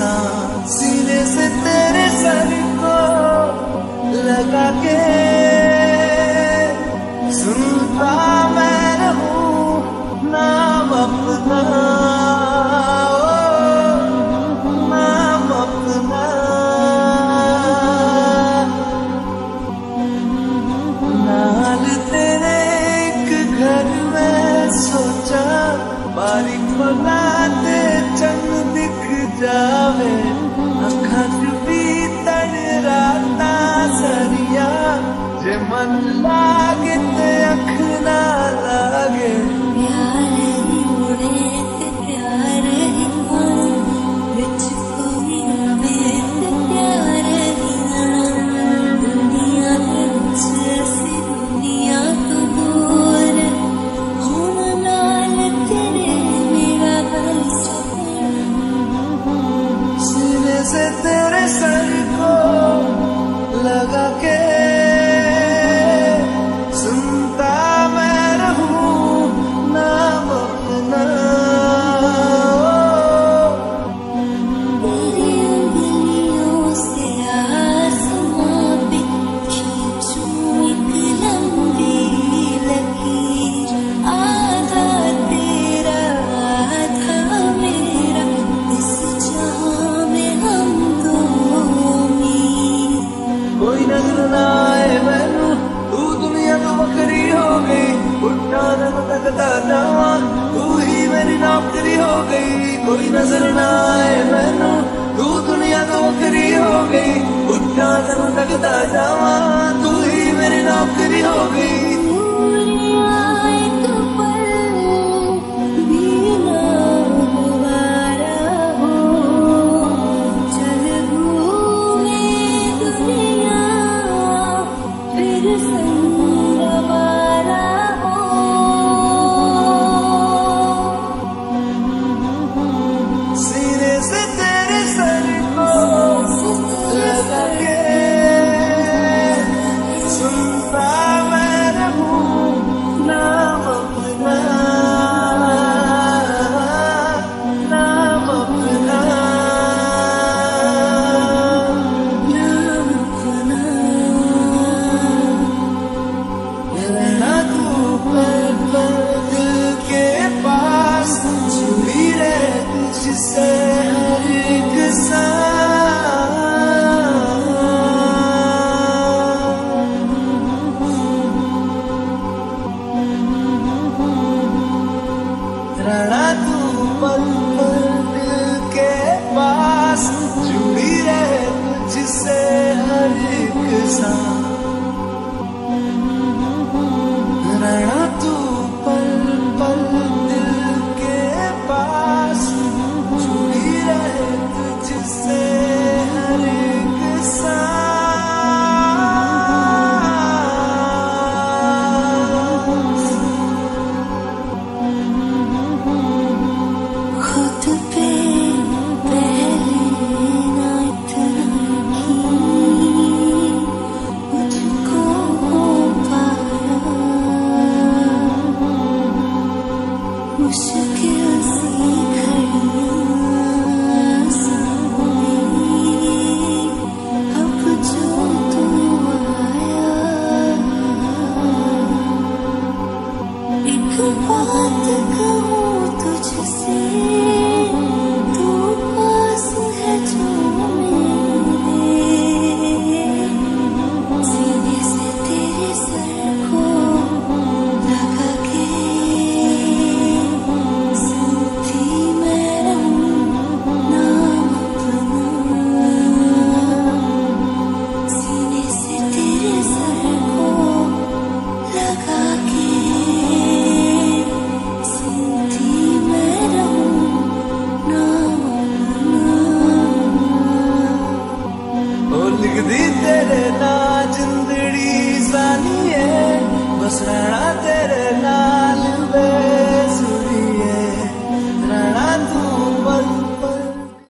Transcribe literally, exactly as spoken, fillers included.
सीने से तेरे सर को लगा के सुनता मैं रहूं नाम अपना, नाम अपना। नाल तेरे एक घर में सोचा बारिक बना ते चंद दिख जावे, अखा च भी तड़ राता सरिया जे मन लागे ते अख ना लागे। प्यार ही उड़े ते प्यार ही आए, विच कोई आवे ते प्यार ही आए। दुनिया दे विच असी दुनिया तो दूर, हुण नाल तेरे मेरा गल सीने से तेरे सर को लगा के सुनता मैं रहूं नाम अपना। तेरी उंगलियों से आसमां पे खींचूं एक लंबी लकीर, आधा तेरा आधा मेरा, इस जहां में हम दो अमीर। कोई नजर ना आए मैनू तू दुनिया तो बकरी हो गई, उठा रंग तकता जावा तू ही मेरी नौकरी हो गई। कोई नजर ना आए मैनू तू दुनिया तो बकरी हो गई, उठा रंग तकता जावा तू ही मेरी नौकरी हो गई।